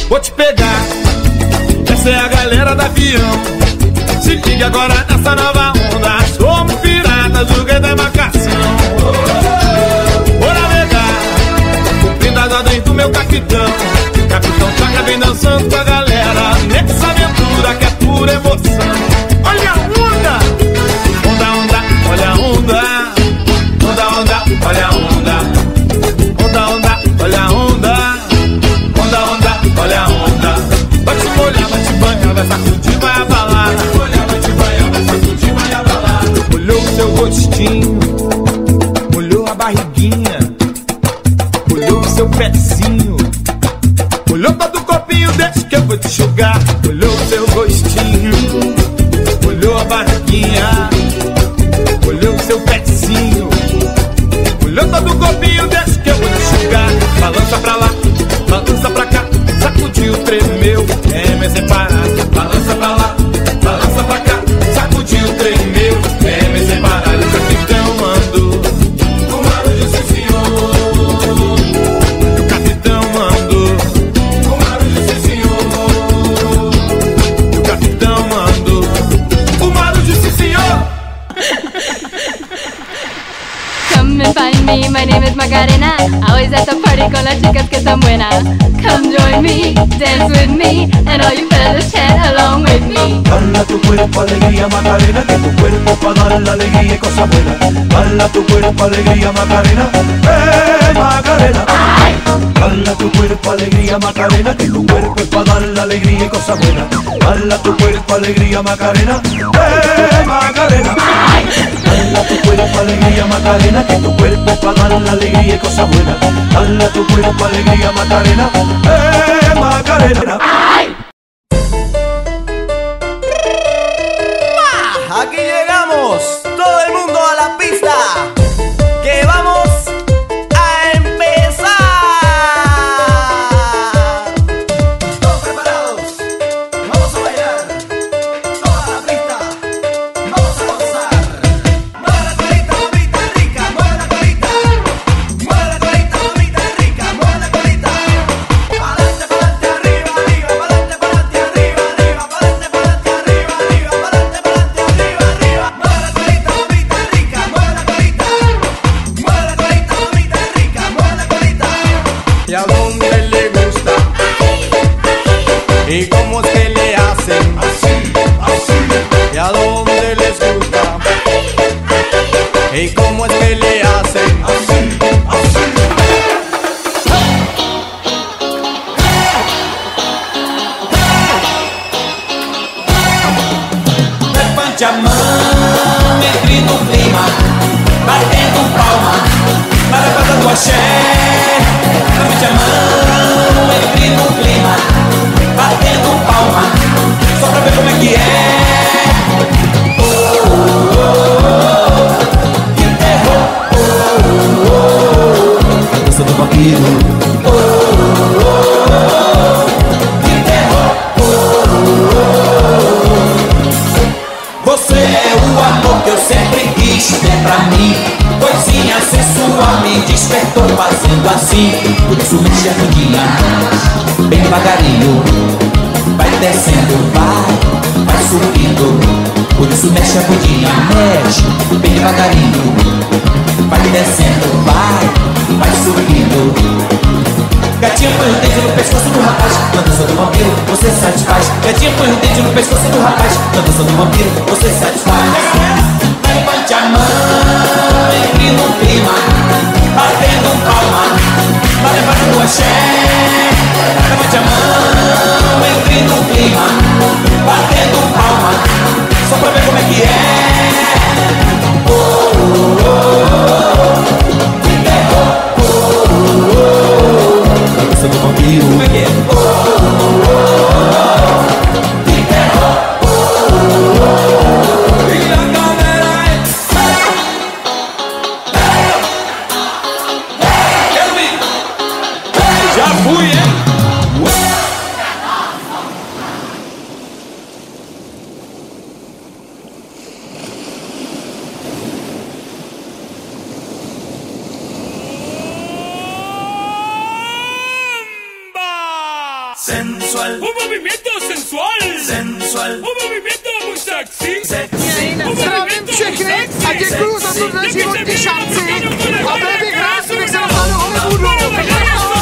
vou te pegar. Essa é a galera do avião. Se liga agora nessa nova onda. Somos piratas, o rei da embarcação. Vou navegar, cumprindo as ordens do meu capitão. Capitão Toca vem dançando com a galera nessa aventura que é pura emoção. Olha a onda, onda, onda, olha a onda. Onda, onda, olha a onda. Onda, onda, olha a onda. Onda, onda, olha a onda. Vai te molhar, vai te banhar, vai sacudir, vai abalar. Vai te molhar, vai te banhar, vai sacudir, vai abalar. Molhou o seu rostinho, molhou a barriguinha, molhou o seu pezinho, molhou todo o corpinho, deixa que eu vou te enxugar. Molhou o seu rostinho, molhou a barriguinha, molhou o seu pezinho, molhou todo o corpinho, deixa que eu vou te enxugar. Balança pra lá, balança pra cá, sacudiu, tremeu, é me separar. Balança pra lá, balança pra cá, sacudiu, tremeu, é me separar. O capitão mandou, o Marujo sim senhor. O capitão mandou, o Marujo sim senhor. O capitão mandou, o Marujo sim senhor. Come and find me, my name is Macarena. Always at the party con las chicas que están buenas. Come join me, dance with me, and all you fellas chat along with me. Bala tu cuerpo, alegría, Macarena, que tu cuerpo pa' dar la alegría y cosas buenas. Bala tu cuerpo, alegría, Macarena, Macarena. Bala tu cuerpo, alegría, Macarena, que tu cuerpo es pa' dar la alegría y cosas buenas. Bala tu cuerpo, alegría, Macarena, Macarena. Bala tu cuerpo, alegría, Macarena, que tu cuerpo es pa' dar la alegría y cosas buenas. Bala tu cuerpo, alegría, Macarena, Macarena. Aquí llegamos, todo el mundo a la pista, que vamos a empezar. Todos preparados, vamos a bailar, toda la pista, vamos a gozar. Mueve la colita, mamita rica, mueve la colita. Mueve la colita, mamita rica, mueve la colita. Pa'lante, pa'lante, arriba, arriba, pa'lante, pa'lante, arriba, arriba, pa'lante, pa'lante, arriba, arriba, pa'lante, pa'lante, arriba, arriba. Mueve la colita, mamita rica, mueve la colita. Mueve la colita, mamita rica, mueve la colita. ¿Y a dónde le gusta? ¿Y cómo es que le hacen? Así, así. ¿Y a dónde les gusta? ¿Y cómo es que le hacen? Así, así. Levante a mão, entre no clima, batendo palma, na levada do axé. Levante a mão, entre no clima, batendo palma, só pra ver como é que é. Oh, oh, oh, que terror. Oh, oh, oh, a dança do vampiro. Oh, oh, oh, que terror. Oh, oh, oh. Você é o amor que eu sempre quis ter pra mim. Coisinha sensual me despertou fazendo assim. Por isso mexe a bundinha, bem devagarinho. Vai descendo, vai subindo. Por isso mexe a bundinha, mexe bem devagarinho. Vai descendo, vai subindo. Gatinha põe o dedo no pescoço do rapaz, na dança do vampiro, você satisfaz. Gatinha põe o dedo no pescoço do rapaz, na dança do vampiro, você satisfaz. Levante a mão, entre no clima, batendo palma, vai levando do axé. Levante a mão, entre no clima, batendo palma, só pra ver como é que é. Oh, oh, oh, que terror. Oh, oh, oh, a dança do vampiro, como é que é? Oh, oh, oh, que terror. Oh, oh, oh, e a galera é. Quero ir. Já fui, hein? sensual, un movimiento sensual, sensual, un movimiento muy sexy. Zdravím všechny a děkuju za to, že životní šanci. A baby, krásně bych se dostal do Hollywoodu.